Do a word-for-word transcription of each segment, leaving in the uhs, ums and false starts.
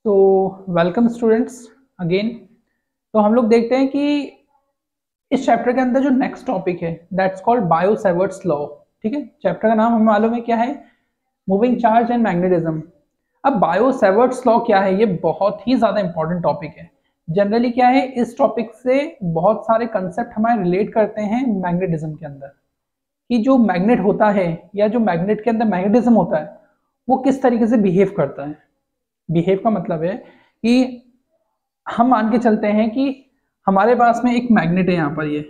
तो welcome students again. तो हम लोग देखते हैं कि इस चैप्टर के अंदर जो नेक्स्ट टॉपिक है that's called Biot Savart's law. ठीक है, चैप्टर का नाम हमें मालूम है क्या है, मूविंग चार्ज एंड मैग्नेटिज्म। अब बायो सेवर्ट्स लॉ क्या है, ये बहुत ही ज्यादा इंपॉर्टेंट टॉपिक है। जनरली क्या है, इस टॉपिक से बहुत सारे कंसेप्ट हमारे रिलेट करते हैं मैग्नेटिज्म के अंदर, कि जो मैग्नेट होता है या जो मैग्नेट के अंदर मैग्नेटिज्म होता है वो किस तरीके से बिहेव करता है। बिहेव का मतलब है कि हम मान के चलते हैं कि हमारे पास में एक मैग्नेट है, यहां पर ये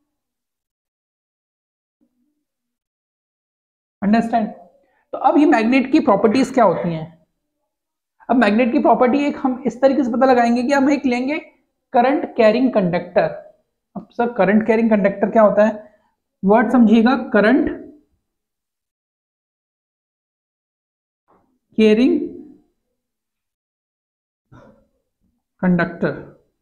अंडरस्टैंड। तो अब ये मैग्नेट की प्रॉपर्टीज क्या होती हैं। अब मैग्नेट की प्रॉपर्टी एक हम इस तरीके से पता लगाएंगे कि हम एक लेंगे करंट कैरिंग कंडक्टर। अब सर करंट कैरिंग कंडक्टर क्या होता है, वर्ड समझिएगा, करंट कैरिंग कंडक्टर।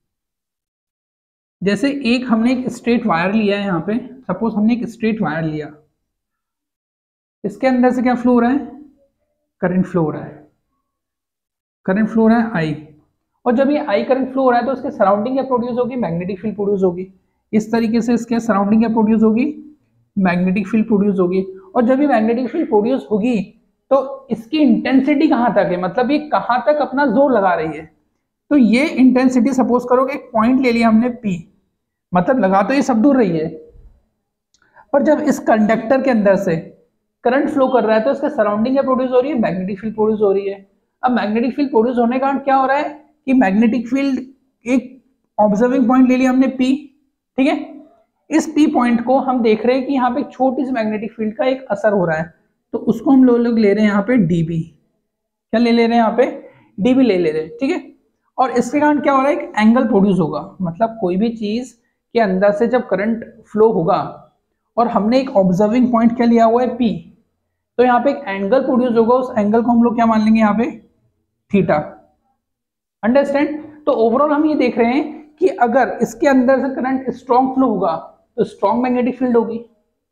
जैसे एक हमने एक स्ट्रेट वायर लिया है, यहां पे सपोज हमने एक स्ट्रेट वायर लिया, इसके अंदर से क्या फ्लो हो रहा है, करंट फ्लो हो रहा है, करंट फ्लो हो रहा है आई। और जब ये आई करंट फ्लो हो रहा है तो उसके सराउंडिंग क्या प्रोड्यूस होगी, मैग्नेटिक फील्ड प्रोड्यूस होगी। इस तरीके से इसके सराउंडिंग क्या प्रोड्यूस होगी, मैग्नेटिक फील्ड प्रोड्यूस होगी। और जब ये मैग्नेटिक फील्ड प्रोड्यूस होगी तो इसकी इंटेंसिटी कहां तक है, मतलब ये कहां तक अपना जोर लगा रही है। तो ये इंटेंसिटी सपोज करो कि एक पॉइंट ले लिया हमने पी, मतलब लगा तो ये सब दूर रही है, पर जब इस कंडक्टर के अंदर से करंट फ्लो कर रहा है तो इसके सराउंडिंग क्या प्रोड्यूस हो रही है, मैग्नेटिक फील्ड प्रोड्यूस हो रही है। अब मैग्नेटिक फील्ड प्रोड्यूस होने का क्या हो रहा है कि मैग्नेटिक फील्ड, एक ऑब्जर्विंग पॉइंट ले लिया हमने पी, ठीक है, इस पी पॉइंट को हम देख रहे हैं कि यहाँ पे छोटी सी मैग्नेटिक फील्ड का एक असर हो रहा है, तो उसको हम लोग लोग ले रहे हैं यहाँ पे डीबी। क्या ले ले रहे हैं यहाँ पे, डीबी ले ले रहे हैं, ठीक है। और इसके कारण क्या हो रहा है, एक एंगल प्रोड्यूस होगा, मतलब कोई भी चीज के अंदर से जब करंट फ्लो होगा और हमने एक ऑब्जर्विंग पॉइंट क्या लिया हुआ है पी, तो यहाँ पे एक एंगल प्रोड्यूस होगा, उस एंगल को हम लोग क्या मान लेंगे यहाँ पे, थीटा। अंडरस्टैंड। तो ओवरऑल हम ये देख रहे हैं कि अगर इसके अंदर से करंट स्ट्रॉन्ग फ्लो होगा तो स्ट्रॉन्ग मैग्नेटिक फील्ड होगी,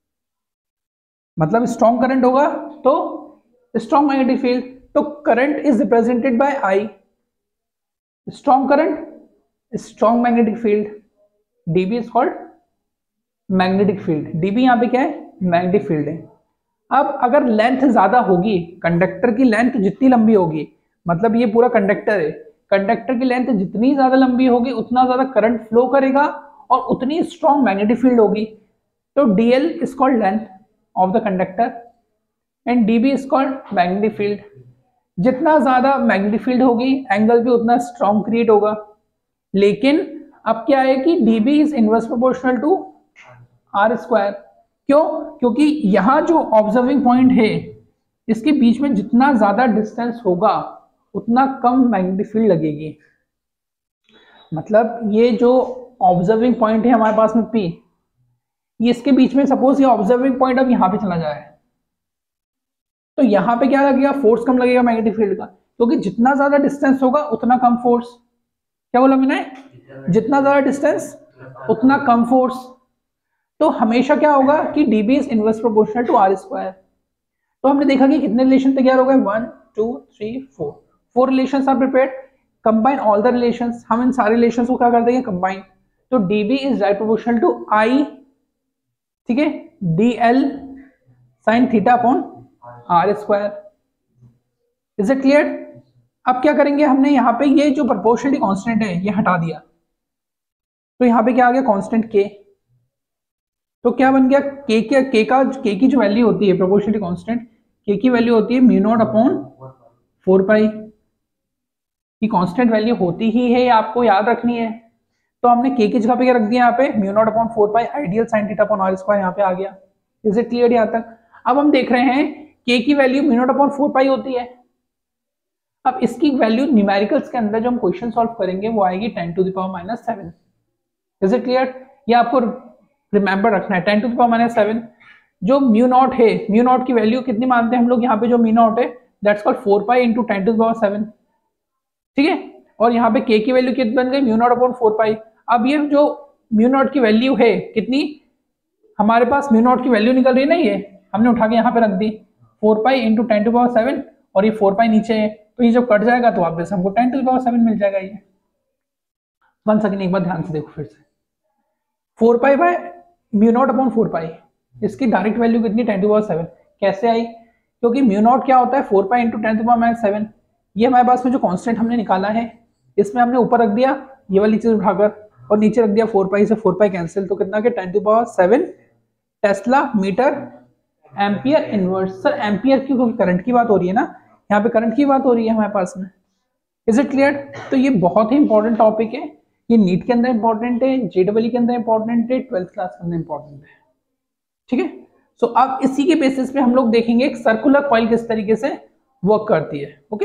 मतलब स्ट्रॉन्ग करंट होगा तो स्ट्रॉन्ग मैग्नेटिक फील्ड। तो current is represented by I, strong current strong magnetic field, dB is called magnetic field. DB यहाँ पे क्या है, मैग्नेटिक फील्ड है। अब अगर लेंथ ज्यादा होगी, कंडक्टर की लेंथ जितनी लंबी होगी, मतलब ये पूरा कंडक्टर है, कंडक्टर की लेंथ जितनी ज्यादा लंबी होगी उतना ज्यादा करंट फ्लो करेगा और उतनी स्ट्रॉन्ग मैग्नेटिक फील्ड होगी। तो dL is called length of the conductor and dB is called magnetic field. जितना ज्यादा मैग्नेटिक फील्ड होगी एंगल भी उतना स्ट्रॉन्ग क्रिएट होगा। लेकिन अब क्या है कि dB is inverse proportional to r square. क्यों, क्योंकि यहाँ जो ऑब्जर्विंग पॉइंट है इसके बीच में जितना ज्यादा डिस्टेंस होगा उतना कम मैग्नेटिक फील्ड लगेगी। मतलब ये जो ऑब्जर्विंग पॉइंट है हमारे पास में पी, ये इसके बीच में सपोज ये ऑब्जर्विंग पॉइंट अब यहाँ पे चला जाए तो यहाँ पे क्या लगेगा, फोर्स कम लगेगा मैग्नेटिक फील्ड का, क्योंकि जितना ज्यादा डिस्टेंस होगा उतना कम फोर्स। क्या बोला मैंने, जितना ज्यादा डिस्टेंस उतना कम फोर्स। तो हमेशा क्या होगा कि dB is inverse proportional to r square. तो हमने देखा कि कितने रिलेशन तैयार हो गए, one two three four, four relations are prepared, combine all the relations. हम इन सारे रिलेशंस को क्या कर देंगे, कंबाइन। तो dB is direct proportional to I, ठीक है, d l sine theta upon r square. Is it clear. अब क्या करेंगे, हमने यहाँ पे ये जो प्रोपोर्शनलिटी कांस्टेंट है ये हटा दिया, तो यहाँ पे क्या आ गया, कांस्टेंट के। तो क्या बन गया, के के के का के की जो वैल्यू होती है प्रोपोर्शनलिटी कांस्टेंट, के की वैल्यू होती है mu naught upon four pi. ये कांस्टेंट वैल्यू होती ही है, आपको याद रखनी है। तो हमने के की जगह पे क्या रख दिया, यहाँ पे mu naught upon four pi ideal sine theta upon r square यहाँ पे आ गया। इज इट क्लियर यहाँ तक। अब हम देख रहे हैं के की value mu naught upon four pi होती है। अब इसकी वैल्यू न्यूमेरिकल्स के अंदर जो हम क्वेश्चन सॉल्व करेंगे वो आएगी ten to the power minus seven. Is it clear. ये आपको रिमेंबर रखना है, ten to the power minus seven. जो म्यू नॉट है, म्यू नॉट की वैल्यू कितनी मानते हैं हम लोग, यहाँ पे जो म्यू नॉट है that's called four pi into ten to the power seven, ठीक है। और यहाँ पे के की वैल्यू कितनी बन गई, mu naught upon four pi. अब ये जो म्यू नॉट की वैल्यू है कितनी, हमारे पास म्यू नॉट की वैल्यू निकल रही है ना, ये हमने उठा के यहाँ पे रख दी, four pi into ten to power seven, और ये फोर पाई नीचे है तो ये जब कट जाएगा तो वापस हमको ten to the power seven मिल जाएगा। ये वन सेकेंड एक बार ध्यान से देखो फिर से, four pi by mu naught upon four pi, इसकी डायरेक्ट वैल्यू कितनी, टेन टू पावर सेवन। कैसे आई, क्योंकि म्यू नॉट क्या होता है, four pi into ten to power minus seven. ये हमारे पास में जो कांस्टेंट हमने निकाला है, इसमें हमने ऊपर रख दिया ये वाली चीज उठाकर और नीचे रख दिया फोर पाई से फोर पाई कैंसिल, तो कितना के ten to power seven tesla metre ampere inverse. Sir ampere क्यों, क्योंकि करंट की बात हो रही है ना, यहाँ पे करंट की बात हो रही है हमारे पास में। Is it clear? तो ये बहुत ही इंपॉर्टेंट टॉपिक है, ये नीट के अंदर इंपॉर्टेंट है, जेडबल के अंदर इंपॉर्टेंट है, ट्वेल्थ क्लास के अंदर इंपॉर्टेंट है। ठीक है, सो so, अब इसी के बेसिस पे हम लोग देखेंगे एक सर्कुलर कॉइल किस तरीके से वर्क करती है। Okay,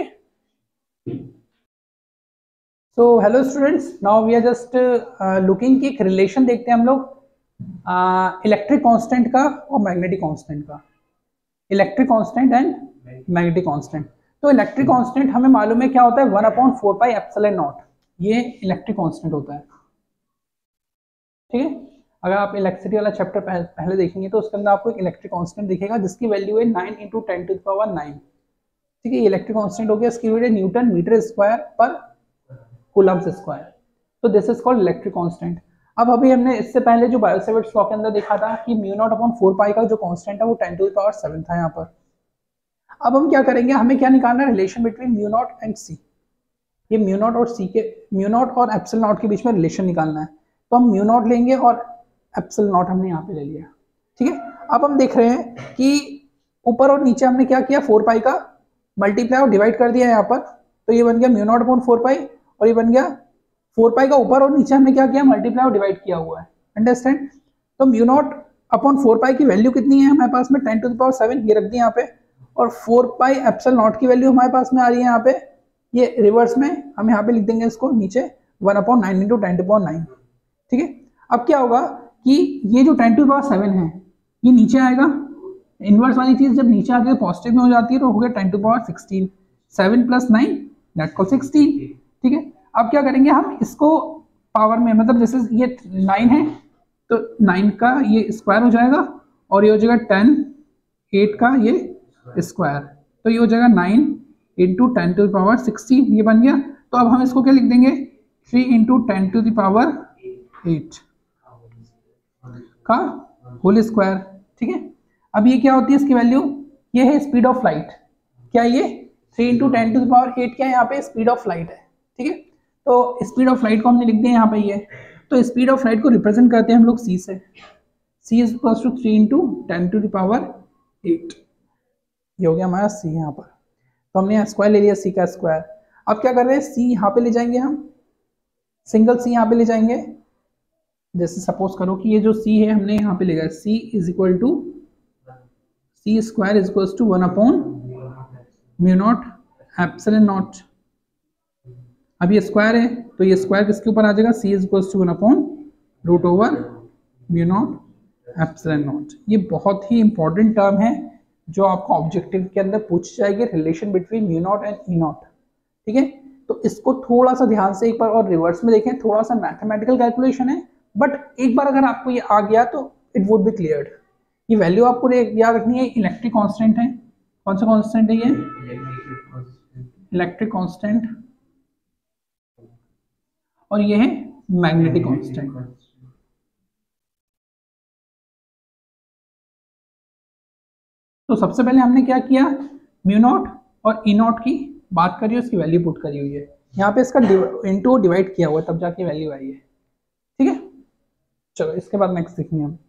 so hello students, now we are just looking की एक रिलेशन देखते हैं हम लोग इलेक्ट्रिक कांस्टेंट का और मैग्नेटिक कांस्टेंट का। Electric constant and magnetic constant. तो इलेक्ट्रिक कांस्टेंट हमें मालूम है क्या होता है, one upon four pi epsilon naught, ये इलेक्ट्रिक कांस्टेंट होता है। ठीक है, अगर आप इलेक्ट्रिसिटी वाला चैप्टर पहले, पहले देखेंगे तो उसके अंदर आपको एक इलेक्ट्रिक कांस्टेंट दिखेगा जिसकी वैल्यू है nine into ten to the power nine. ठीक है, ये इलेक्ट्रिक कांस्टेंट हो गया, इसकी यूनिट है न्यूटन मीटर स्क्वायर पर कूलम्ब स्क्वायर। तो this is called electric constant. अब अभी हमने इससे पहले जो बायो-सेवर्ट्स लॉ के अंदर देखा था कि mu naught upon four pi का जो कांस्टेंट है वो ten to the power seven था यहाँ पर। अब हम क्या करेंगे, हमें क्या निकालना है, relation between mu naught and C. ये म्यू नॉट और सी के, म्यू नॉट और एप्सिलॉन नॉट के बीच में रिलेशन निकालना है। तो हम म्यू नॉट लेंगे और एप्सिलॉन नॉट हमने यहाँ पे ले लिया। ठीक है, अब हम देख रहे हैं कि ऊपर और नीचे हमने क्या किया, फोर पाई का मल्टीप्लाई और डिवाइड कर दिया यहाँ पर, तो ये बन गया mu naught upon four pi, और ये बन गया फोर पाई का ऊपर और नीचे हमने क्या किया, मल्टीप्लाई और डिवाइड किया हुआ है। अंडरस्टैंड? तो mu naught upon four pi की वैल्यू कितनी है हमारे पास में, ten to the power seven, ये रख दी यहाँ पे, और फोर पाई एप्सिलॉन नॉट की वैल्यू हमारे पास में आ रही है यहाँ पे, ये रिवर्स में हम यहाँ पे लिख देंगे इसको नीचे, one upon nine into ten to power nine. ठीक है, अब क्या होगा कि ये जो टेन टू पावर सेवन है ये नीचे आएगा, इनवर्स वाली चीज जब नीचे आती है पॉजिटिव में हो जाती है, तो हो गया ten to power sixteen, seven plus nine that call sixteen. ठीक है, अब क्या करेंगे हम इसको पावर में, मतलब जैसे ये नाइन है तो नाइन का ये स्क्वायर हो जाएगा और ये हो जाएगा टेन, एट का ये स्क्वायर, तो ये हो जाएगा nine into ten to the power sixteen, ये बन गया। तो अब हम इसको क्या लिख देंगे, three into ten to the power eight का होल स्क्वायर। ठीक है, अब ये क्या होती है इसकी वैल्यू, ये है स्पीड ऑफ लाइट। क्या ये three into ten to the power eight क्या है यहाँ पे, स्पीड ऑफ लाइट है। ठीक है, तो स्पीड ऑफ लाइट को हमने लिख दिया यहाँ पे ये, तो स्पीड ऑफ लाइट को रिप्रेजेंट करते हैं हम लोग सी से, c is equal to three into ten to the power eight, ये हो गया हमारा सी यहाँ पर। तो हमने यहाँ स्क्वायर ले लिया सी का स्क्वायर। अब क्या कर रहे हैं, सी यहाँ पे ले जाएंगे हम, सिंगल सी यहाँ पे ले जाएंगे। जैसे सपोज करो कि ये जो सी है हमने यहाँ पे ले गया, c is equal to c square is equal to one upon mu naught epsilon naught. अब ये स्क्वायर है तो ये स्क्वायर किसके ऊपर आ जाएगा, c is equal to one upon root over mu naught epsilon naught. ये बहुत ही इंपॉर्टेंट टर्म है जो आपको ऑब्जेक्टिव के अंदर पूछ जाएगी, relation between mu naught and e naught. ठीक है, तो इसको थोड़ा सा ध्यान से एक बार और रिवर्स में देखें, थोड़ा सा मैथमेटिकल कैलकुलेशन है, बट एक बार अगर आपको ये आ गया तो इट वुड बी क्लियर्ड। ये वैल्यू आपको याद रखनी है, इलेक्ट्रिक कांस्टेंट है। कौन सा कांस्टेंट है ये, इलेक्ट्रिक कांस्टेंट, और ये है मैग्नेटिक कांस्टेंट। तो सबसे पहले हमने क्या किया, म्यू नॉट और ई नॉट की बात करी, उसकी वैल्यू पुट करी हुई है यहाँ पे, इसका इनटू डिवाइड किया हुआ है तब जाके वैल्यू आई है। ठीक है, चलो इसके बाद नेक्स्ट देखेंगे हम।